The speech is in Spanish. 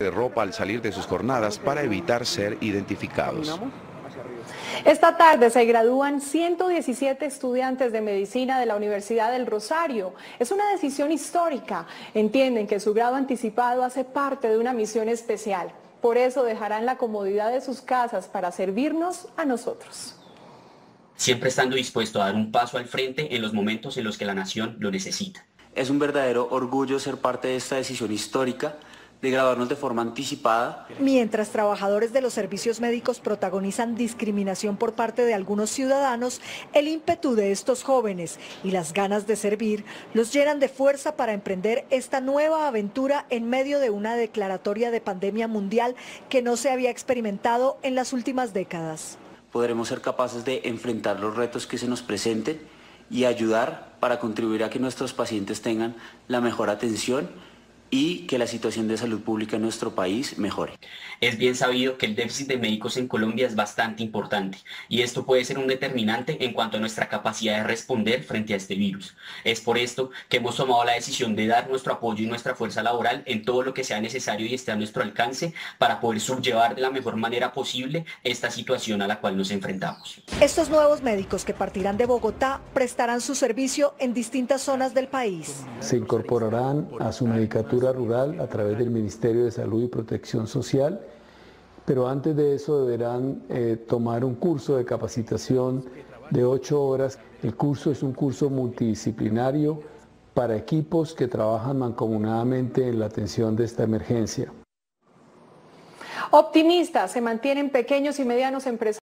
de ropa al salir de sus jornadas para evitar ser identificados. Esta tarde se gradúan 117 estudiantes de medicina de la Universidad del Rosario. Es una decisión histórica. Entienden que su grado anticipado hace parte de una misión especial. Por eso dejarán la comodidad de sus casas para servirnos a nosotros. Siempre estando dispuesto a dar un paso al frente en los momentos en los que la nación lo necesita. Es un verdadero orgullo ser parte de esta decisión histórica de graduarnos de forma anticipada. Mientras trabajadores de los servicios médicos protagonizan discriminación por parte de algunos ciudadanos, el ímpetu de estos jóvenes y las ganas de servir los llenan de fuerza para emprender esta nueva aventura en medio de una declaratoria de pandemia mundial que no se había experimentado en las últimas décadas. Podremos ser capaces de enfrentar los retos que se nos presenten y ayudar para contribuir a que nuestros pacientes tengan la mejor atención y que la situación de salud pública en nuestro país mejore. Es bien sabido que el déficit de médicos en Colombia es bastante importante y esto puede ser un determinante en cuanto a nuestra capacidad de responder frente a este virus. Es por esto que hemos tomado la decisión de dar nuestro apoyo y nuestra fuerza laboral en todo lo que sea necesario y esté a nuestro alcance para poder sobrellevar de la mejor manera posible esta situación a la cual nos enfrentamos. Estos nuevos médicos que partirán de Bogotá prestarán su servicio en distintas zonas del país. Se incorporarán a su medicatura rural a través del Ministerio de Salud y Protección Social, pero antes de eso deberán tomar un curso de capacitación de 8 horas. El curso es un curso multidisciplinario para equipos que trabajan mancomunadamente en la atención de esta emergencia. Optimistas se mantienen pequeños y medianos empresarios.